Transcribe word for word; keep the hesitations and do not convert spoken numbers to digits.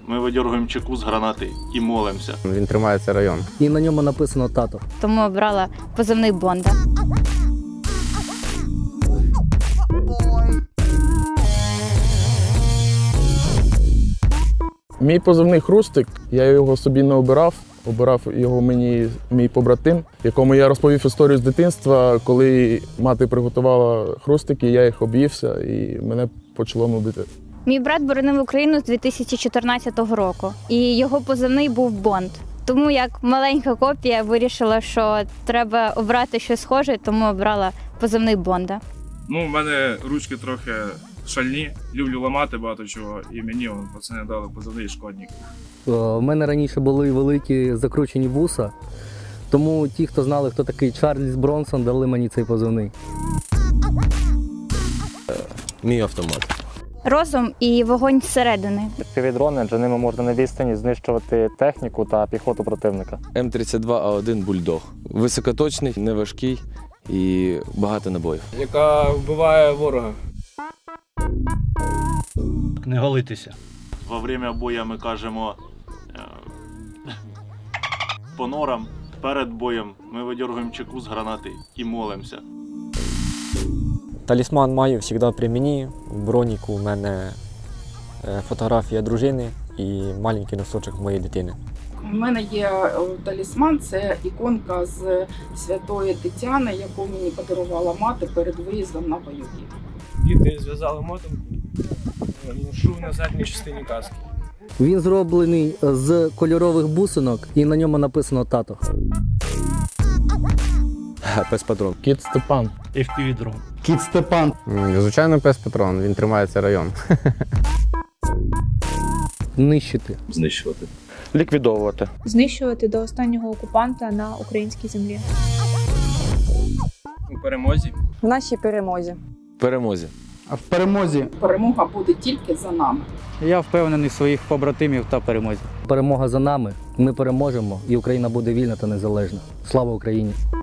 ми видергуємо чеку з гранати і молимося. Він тримає цей район. І на ньому написано «Тато». Тому обрала позивний Бонда. Мій позивний Хрустик, я його собі не обирав, обирав його мені мій побратим, якому я розповів історію з дитинства, коли мати приготувала хрустики, я їх об'ївся і мене почало нудити. Мій брат боронив Україну з дві тисячі чотирнадцятого року, і його позивний був Бонд. Тому як маленька копія вирішила, що треба обрати щось схоже, тому обрала позивний Бонда. Ну, у мене ручки трохи шальні, люблю ламати багато чого, і мені вон, пацани дали позивний Шкодник. У мене раніше були великі закручені вуса, тому ті, хто знали, хто такий Чарльз Бронсон, дали мені цей позивний. Мій автомат. Розум і вогонь зсередини. Півдрони, адже ними можна на відстані знищувати техніку та піхоту противника. Ем тридцять два А один Бульдог. Високоточний, неважкий і багато набоїв. Яка вбиває ворога. Не голитися. Во время бою ми кажемо е по норам. Перед боєм ми видергуємо чеку з гранати і молимося. Талісман маю завжди при мені. В броніку у мене фотографія дружини і маленький носочок моєї дитини. У мене є талісман, це іконка з Святої Тетяни, яку мені подарувала мати перед виїздом на бойові. Діти зв'язали мотанку, ношу на задній частині каски. Він зроблений з кольорових бусинок і на ньому написано «Тато». Пес-патрон. Кіт Степан. еф пі ві-дрон. Кіт Степан. Звичайно, пес-патрон. Він тримає цей район. Нищити. Знищувати. Ліквідовувати. Знищувати до останнього окупанта на українській землі. У перемозі. В нашій перемозі. В перемозі. А в перемозі? Перемога буде тільки за нами. Я впевнений в своїх побратимів та перемозі. Перемога за нами, ми переможемо і Україна буде вільна та незалежна. Слава Україні!